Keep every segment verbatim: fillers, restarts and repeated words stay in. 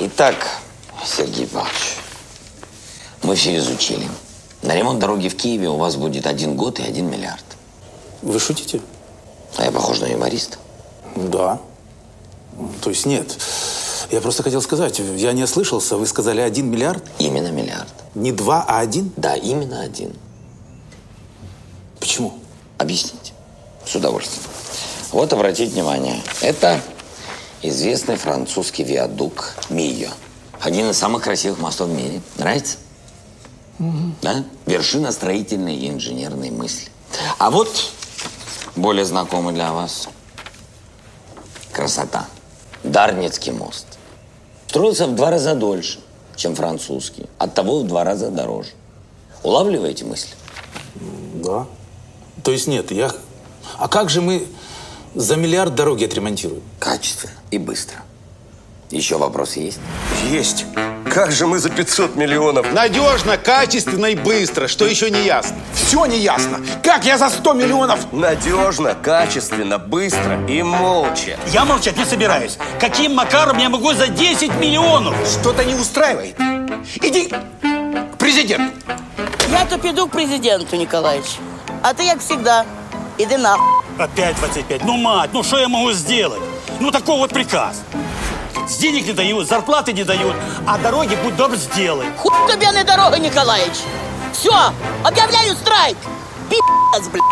Итак, Сергей Павлович, мы все изучили. На ремонт дороги в Киеве у вас будет один год и один миллиард. Вы шутите? А я похож на юмориста? Да. То есть нет. Я просто хотел сказать, я не ослышался, вы сказали один миллиард? Именно миллиард. Не два, а один? Да, именно один. Почему? Объясните. С удовольствием. Вот, обратите внимание, это известный французский виадук Мийо. Один из самых красивых мостов в мире. Нравится? Угу. Да? Вершина строительной и инженерной мысли. А вот более знакомый для вас красота. Дарницкий мост. Строился в два раза дольше, чем французский. Оттого в два раза дороже. Улавливаете мысль? Да. То есть нет, я... А как же мы за миллиард дороги отремонтируем? Качественно и быстро. Еще вопросы есть? Есть. Как же мы за пятьсот миллионов? Надежно, качественно и быстро. Что еще не ясно? Все не ясно. Как я за сто миллионов? Надежно, качественно, быстро и молча. Я молчать не собираюсь. Каким макаром я могу за десять миллионов? Что-то не устраивает. Иди к президенту. Я-то иду к президенту, Николаевич. А ты, как всегда, иди на. Опять двадцать пять. Ну, мать, ну что я могу сделать? Ну, такой вот приказ. С денег не дают, зарплаты не дают, а дороги, будь добр, сделай. Хуй тебе на дорогу, Николаевич. Все, объявляю страйк. Пи***ц, блядь.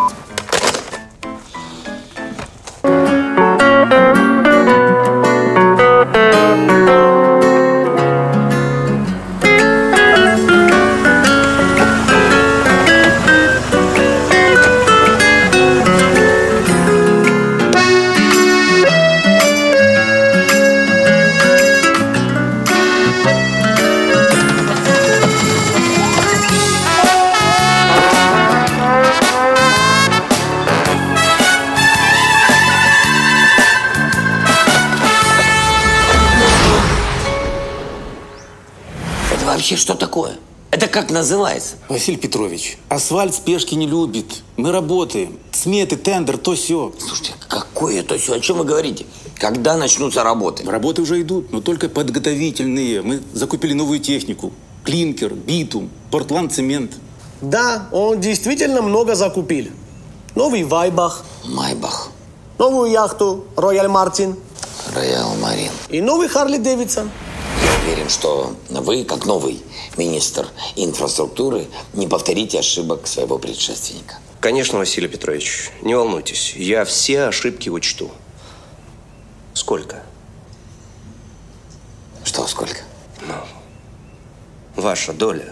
Вообще, что такое? Это как называется? Василий Петрович, асфальт спешки не любит. Мы работаем. Сметы, тендер, то все. Слушайте, какое то все? О чем вы говорите? Когда начнутся работы? Работы уже идут, но только подготовительные. Мы закупили новую технику. Клинкер, битум, портланд, цемент. Да, он действительно много закупил. Новый Вайбах. Майбах. Новую яхту Роял Мартин. Роял Марин. И новый Харли Дэвидсон. Я уверен, что вы, как новый министр инфраструктуры, не повторите ошибок своего предшественника. Конечно, Василий Петрович, не волнуйтесь. Я все ошибки учту. Сколько? Что, сколько? Ну, ваша доля.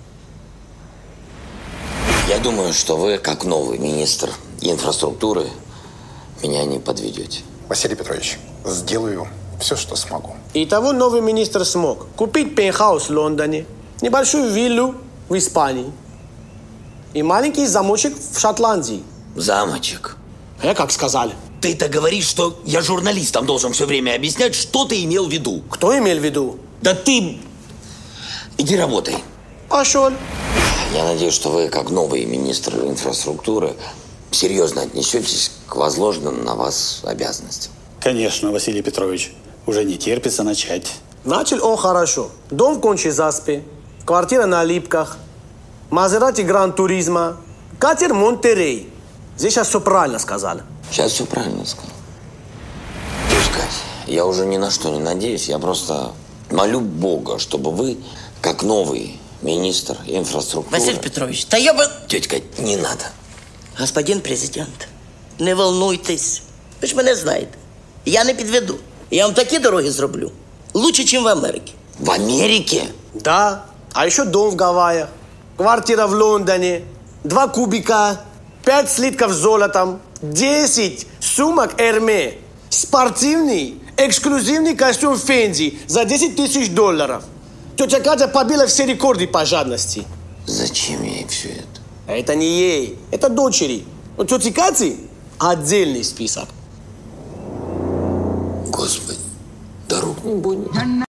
Я думаю, что вы, как новый министр инфраструктуры, меня не подведете. Василий Петрович, сделаю все, что смогу. Итого новый министр смог купить пентхаус в Лондоне, небольшую виллу в Испании и маленький замочек в Шотландии. Замочек. А как сказали? Ты-то говоришь, что я журналистам должен все время объяснять, что ты имел в виду. Кто имел в виду? Да ты... Иди работай. Пошел. Я надеюсь, что вы, как новый министр инфраструктуры, серьезно отнесетесь к возложенным на вас обязанностям. Конечно, Василий Петрович. Уже не терпится начать. Начал он хорошо. Дом в Кончи-Заспе, квартира на Липках, Мазерати Гран Туризма, катер Монтерей. Здесь сейчас все правильно сказали. Сейчас все правильно сказал. Кать, я уже ни на что не надеюсь. Я просто молю Бога, чтобы вы, как новый министр инфраструктуры... Василий Петрович, да я бы... Тетя Кать, не надо. Господин президент, не волнуйтесь. Ви ж мене знаєте. Я не підведу. Я вам такі дороги зроблю. Лучше, чем в Америке. В Америке? Да. А еще дом в Гавайях, квартира в Лондоне, два кубика, пять слитков золотом, десять сумок Эрме, спортивный, эксклюзивный костюм Фенди за десять тысяч долларов. Тетя Катя побила все рекорды по жадности. Зачем ей все это? Это не ей, это дочери. У тети Кати отдельный список. Господи, дорог не будет.